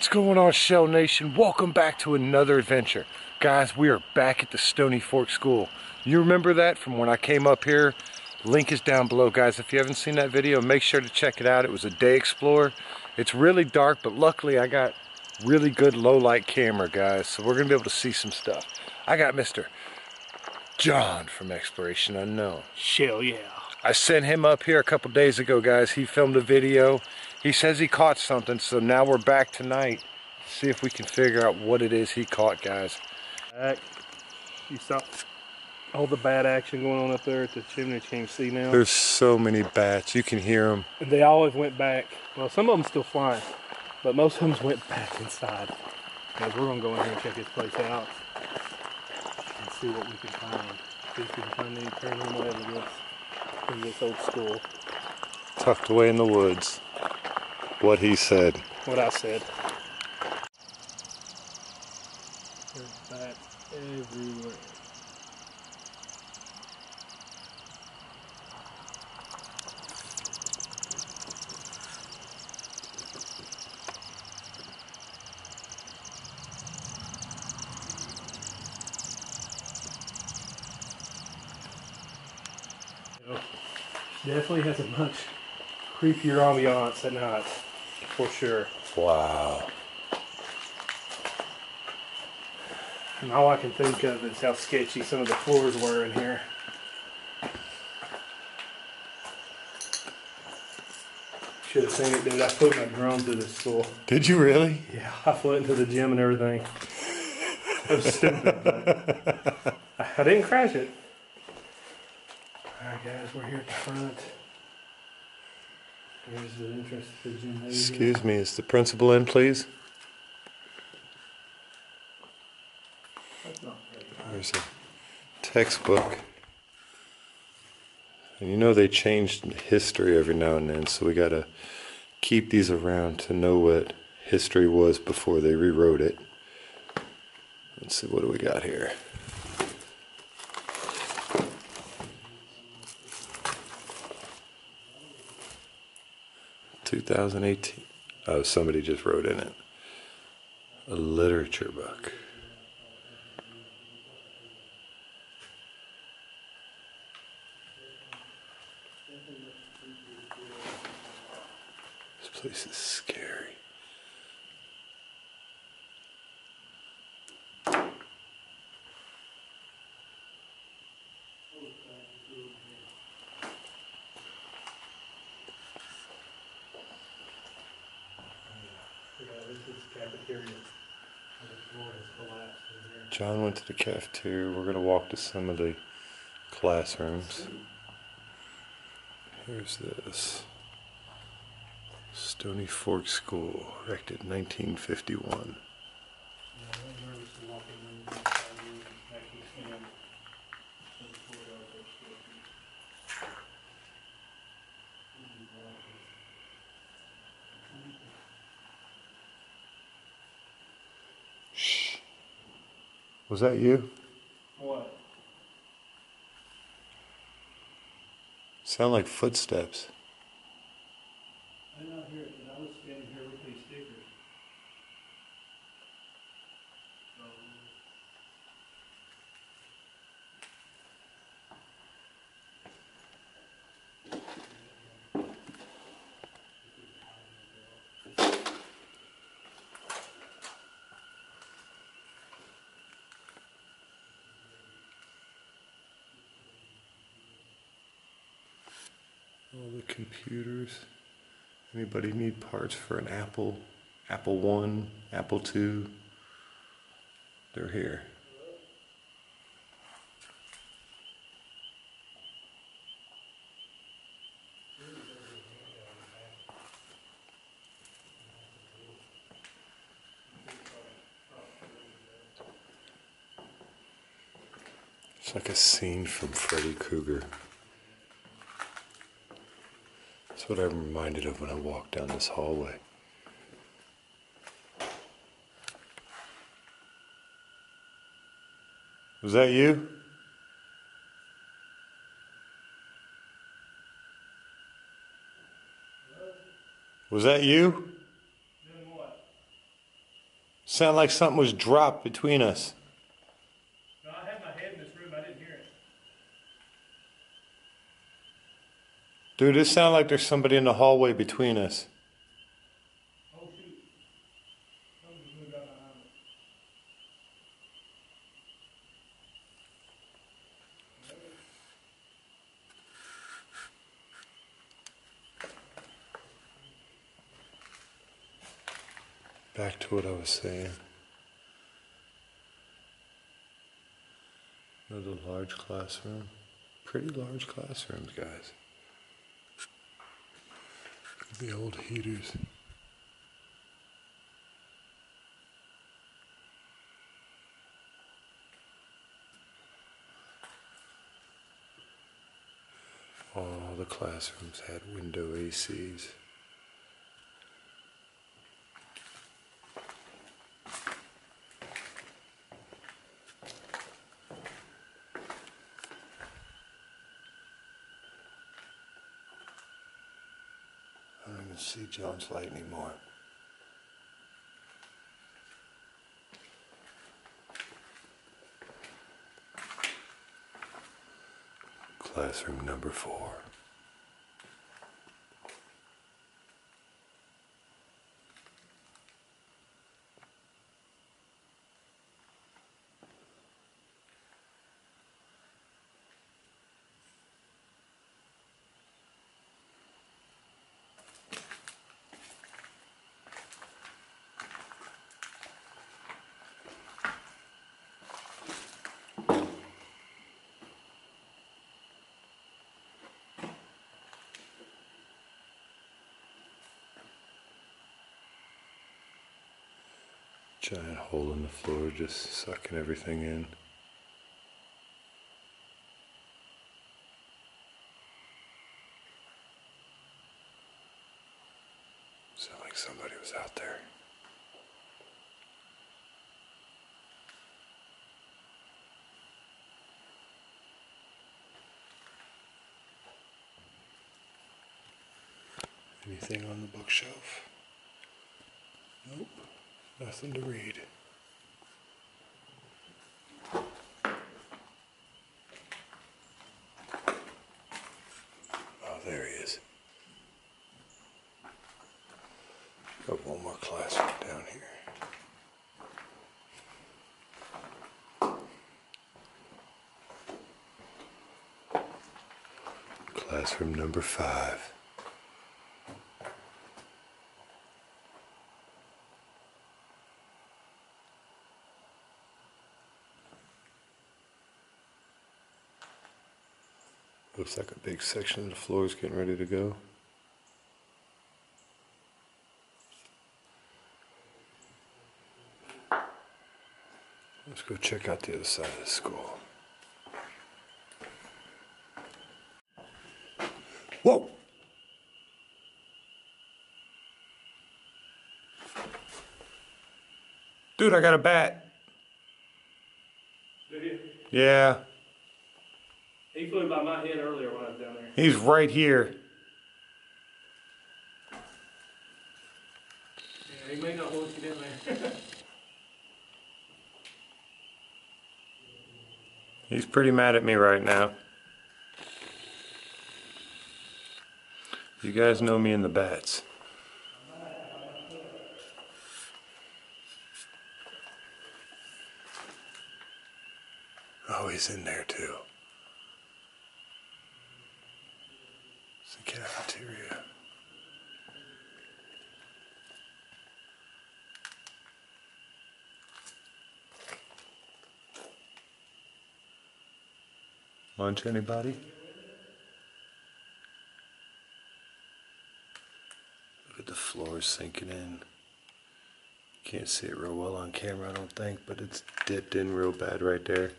What's going on, Shell Nation? Welcome back to another adventure. Guys, we are back at the Stony Fork School. You remember that from when I came up here? Link is down below, guys. If you haven't seen that video, make sure to check it out. It was a day explorer. It's really dark, but luckily I got really good low light camera, guys, so we're gonna be able to see some stuff. I got Mr. John from Exploration Unknown. Shell, yeah. I sent him up here a couple days ago, guys. He filmed a video. He says he caught something, so now we're back tonight to see if we can figure out what it is he caught, guys. You saw all the bat action going on up there at the chimney. You can see now. There's so many bats. You can hear them. And they always went back. Well, some of them still flying, but most of them went back inside. Guys, we're going to go in here and check this place out and see what we can find. See if we can find any paranormal evidence in this old school. Tucked away in the woods. What he said. What I said. There's bats everywhere. Definitely has a much creepier ambiance at night, for sure. Wow. And all I can think of is how sketchy some of the floors were in here. Should have seen it, dude. I flew my drone through this school. Did you really? Yeah, I flew into the gym and everything. That was stupid, but I didn't crash it. Alright guys, we're here at the front. Here's the entrance to the gymnasium. Excuse me, is the principal in, please? That's not very good. There's a textbook. And you know they changed history every now and then, so we gotta keep these around to know what history was before they rewrote it. Let's see, what do we got here? $2018. Oh, somebody just wrote in it. A literature book. This place is scary. John went to the cafeteria. We're going to walk to some of the classrooms. Here's this. Stony Fork School, erected in 1951. Shh. Was that you? What? Sound like footsteps. I did not hear it, but I was standing here with these stickers. All the computers. Anybody need parts for an Apple? Apple 1, Apple 2? They're here. It's like a scene from Freddy Krueger. That's what I'm reminded of when I walk down this hallway. Was that you? Was that you? Doing what? Sound like something was dropped between us. No, I had my head in this room. I didn't hear it. Dude, it sounds like there's somebody in the hallway between us. Oh, shoot. Something just moved out behind me. Back to what I was saying. Another large classroom. Pretty large classrooms, guys. The old heaters. All the classrooms had window ACs. I don't even see John's light anymore. Classroom number 4. Giant hole in the floor, just sucking everything in. Sounded like somebody was out there. Anything on the bookshelf? Nope, nothing to read. Oh, there he is. Got one more classroom down here. Classroom number 5. Looks like a big section of the floor is getting ready to go. Let's go check out the other side of the school. Whoa! Dude, I got a bat. Did you? Yeah, He flew by my head earlier when I was down there. he's right here. Yeah, he may not want you down there. He's pretty mad at me right now. You guys know me and the bats. Oh, he's in there too. It's the cafeteria. Lunch, anybody? Look at the floor sinking in. Can't see it real well on camera, I don't think, but it's dipped in real bad right there.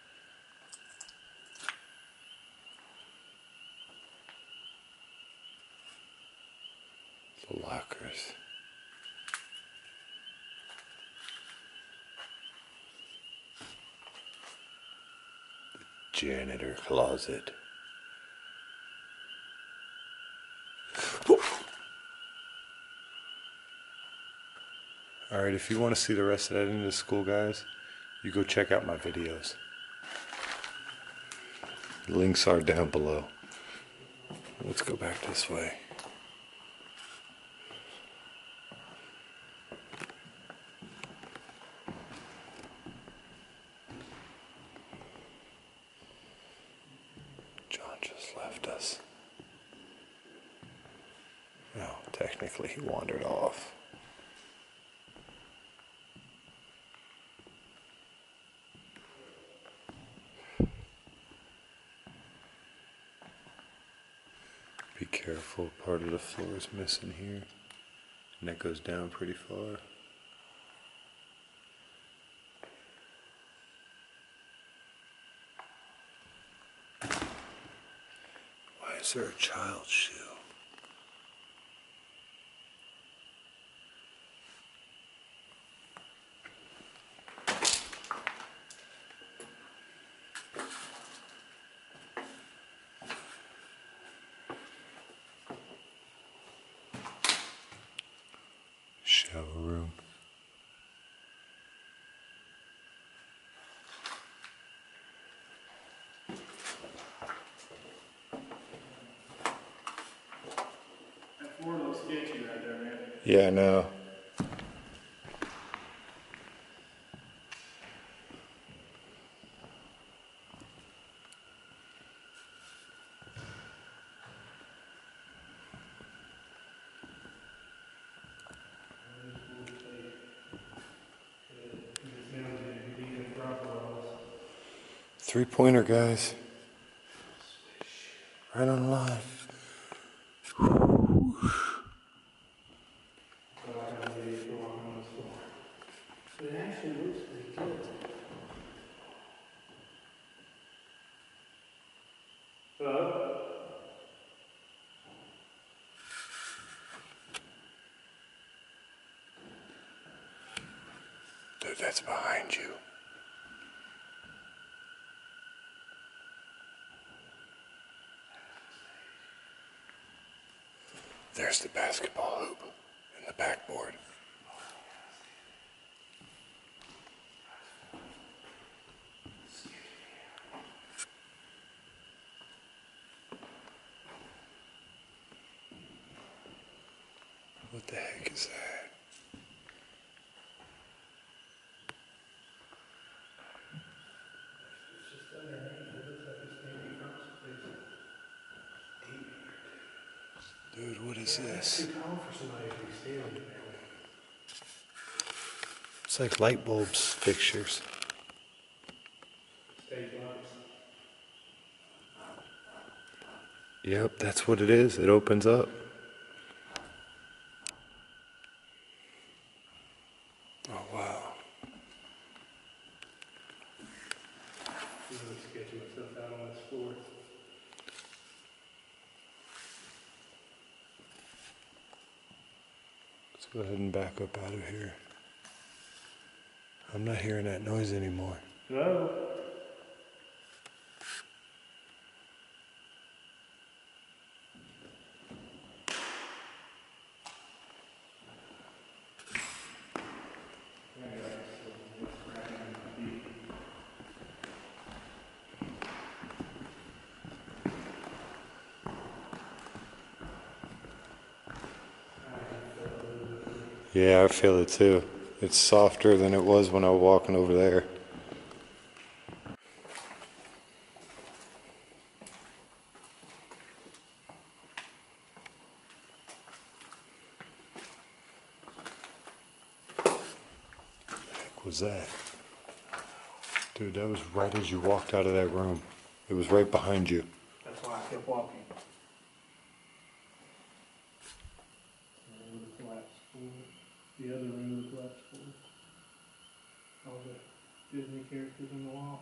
The lockers. Janitor closet. Alright, if you want to see the rest of that into the school, guys, you go check out my videos. Links are down below. Let's go back this way. John just left us. No, technically he wandered off. Be careful, part of the floor is missing here. And that goes down pretty far. Why is there a child's shoe? Shower room. That floor looks sketchy right there, man. Yeah, I know. Three-pointer, guys. Right on line. It actually looks pretty good. Hello? Dude, that's behind you. There's the basketball hoop and the backboard. What the heck is that? Dude, what is this? Too tall for somebody to be standing there. It's like light bulbs fixtures. Stage lights. Yep, that's what it is. It opens up. Oh, wow. I'm really sketching myself out on this floor. Let's go ahead and back up out of here. I'm not hearing that noise anymore. Hello? Yeah, I feel it too. It's softer than it was when I was walking over there. What the heck was that? Dude, that was right as you walked out of that room. It was right behind you. That's why I kept walking. The other room with the collapsed floor. All the Disney characters on the wall.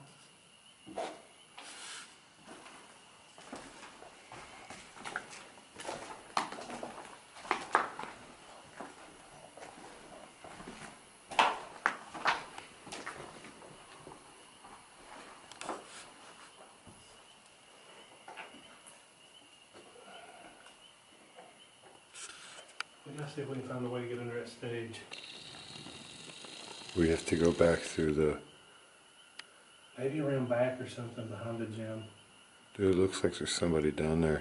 We gotta see if we can find a way to get under that stage. We have to go back through the... Maybe around back or something behind the gym. Dude, it looks like there's somebody down there.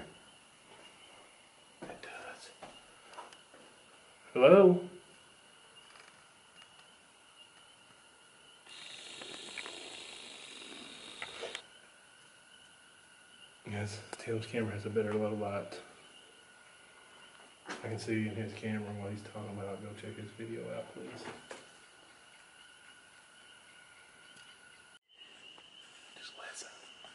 It does. Hello? Yes, Tim's camera has a better low light. I can see in his camera what he's talking about. Go check his video out, please. Just listen.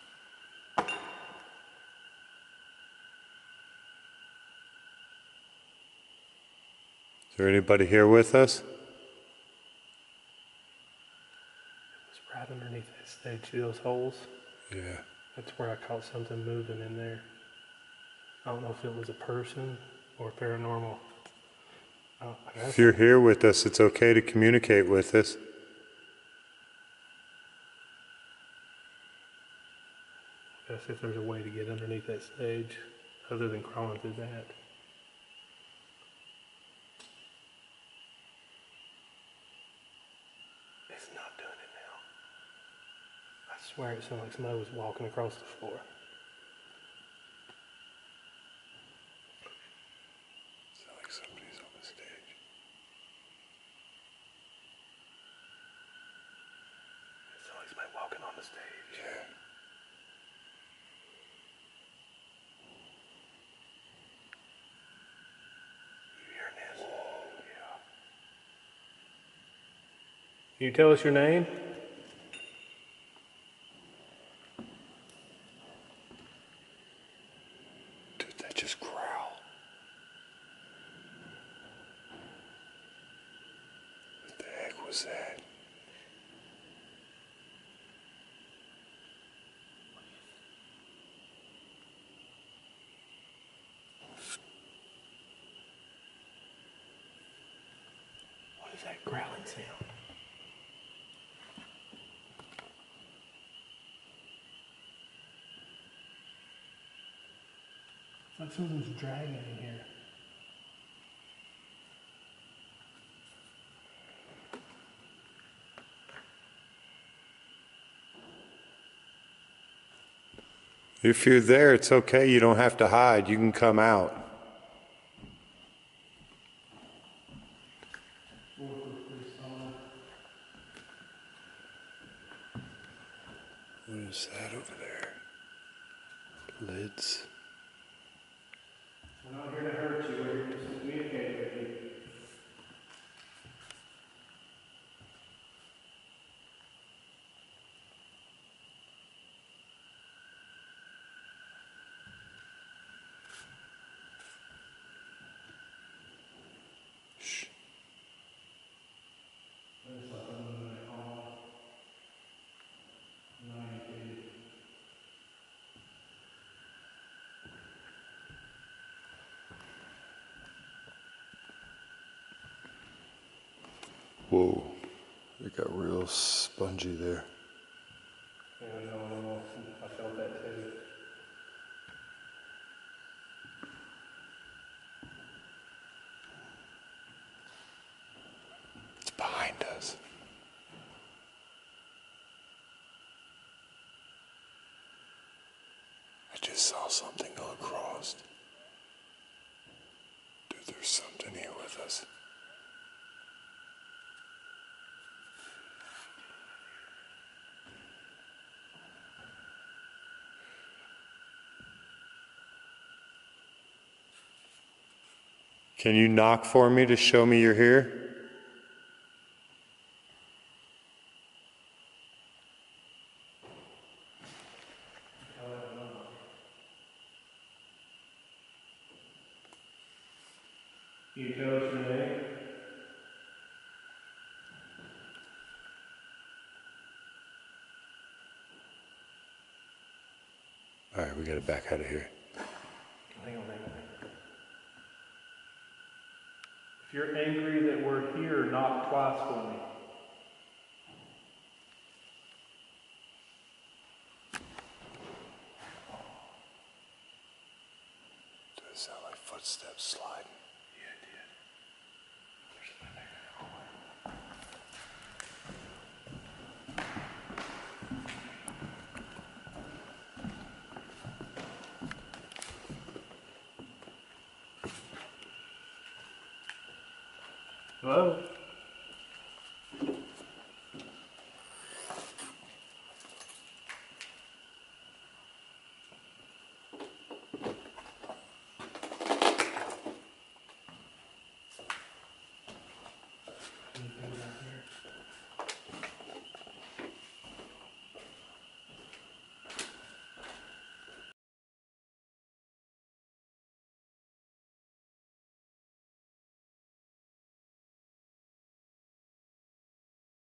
Is there anybody here with us? It was right underneath that stage, see those holes? Yeah. That's where I caught something moving in there. I don't know if it was a person or paranormal. If you're here with us, it's okay to communicate with us. Gotta see if there's a way to get underneath that stage other than crawling through that. It's not doing it now. I swear it sounded like somebody was walking across the floor. Sounds like somebody's on the stage. It sounds like somebody walking on the stage. Yeah. You hearing this? Yeah. Can you tell us your name? Dude, that just growled. What the heck was that? What is that growling sound? It's like something's dragging in here. If you're there, it's okay. You don't have to hide. You can come out. What is that over there? Lids. We're not here to hurt you. We're here to communicate with you. Shh. Whoa. It got real spongy there. Yeah, no, I felt that too. It's behind us. I just saw something go across. Dude, there's something here with us. Can you knock for me to show me you're here? Can you tell us your name? All right, we gotta back out of here. Hang on. If you're angry that we're here, knock twice for me. Does it sound like footsteps sliding? Yeah, it did. There's somebody there. Hello?